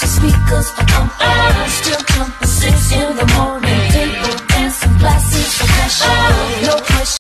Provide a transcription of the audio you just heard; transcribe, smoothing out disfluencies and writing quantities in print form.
speakers are on. Still jump at 6 in the morning.